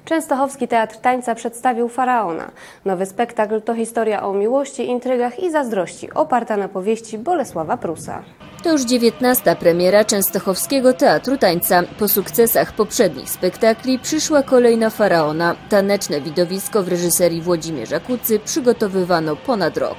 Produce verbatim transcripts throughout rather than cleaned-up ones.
Częstochowski Teatr Tańca przedstawił Faraona. Nowy spektakl to historia o miłości, intrygach i zazdrości, oparta na powieści Bolesława Prusa. To już dziewiętnasta premiera Częstochowskiego Teatru Tańca. Po sukcesach poprzednich spektakli przyszła kolej na Faraona. Taneczne widowisko w reżyserii Włodzimierza Kucy przygotowywano ponad rok.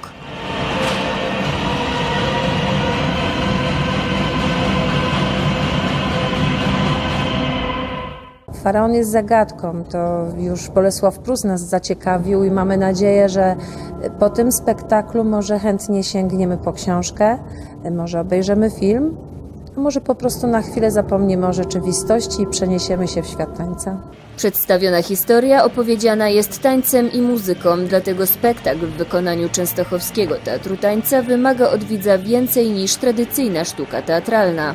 Faraon jest zagadką, to już Bolesław Prus nas zaciekawił i mamy nadzieję, że po tym spektaklu może chętnie sięgniemy po książkę, może obejrzymy film, a może po prostu na chwilę zapomniemy o rzeczywistości i przeniesiemy się w świat tańca. Przedstawiona historia opowiedziana jest tańcem i muzyką, dlatego spektakl w wykonaniu Częstochowskiego Teatru Tańca wymaga od widza więcej niż tradycyjna sztuka teatralna.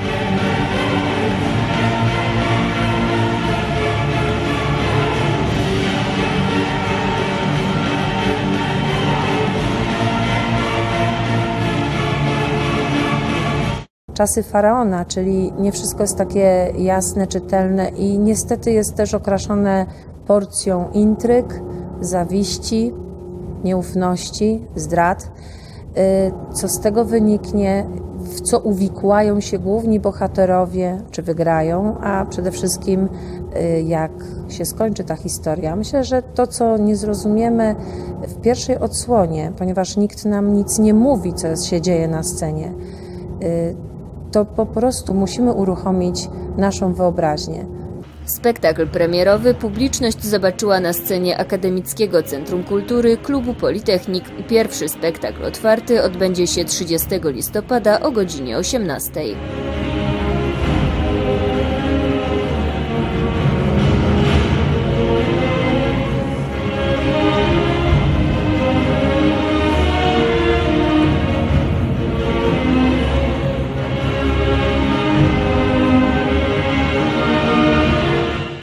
Czasy Faraona, czyli nie wszystko jest takie jasne, czytelne i niestety jest też okraszone porcją intryg, zawiści, nieufności, zdrad. Co z tego wyniknie, w co uwikłają się główni bohaterowie, czy wygrają, a przede wszystkim jak się skończy ta historia. Myślę, że to, co nie zrozumiemy w pierwszej odsłonie, ponieważ nikt nam nic nie mówi, co się dzieje na scenie, to po prostu musimy uruchomić naszą wyobraźnię. Spektakl premierowy publiczność zobaczyła na scenie Akademickiego Centrum Kultury Klubu Politechnik. Pierwszy spektakl otwarty odbędzie się trzydziestego listopada o godzinie osiemnastej.